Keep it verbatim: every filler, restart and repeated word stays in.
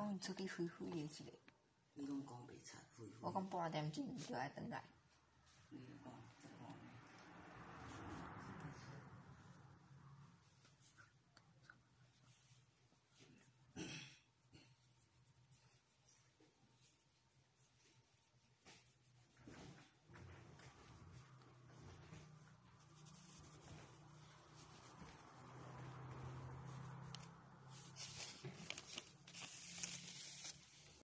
讲出去飞飞的一个。 你拢讲袂出飞飞。 我讲半点钟就爱转来。 你讲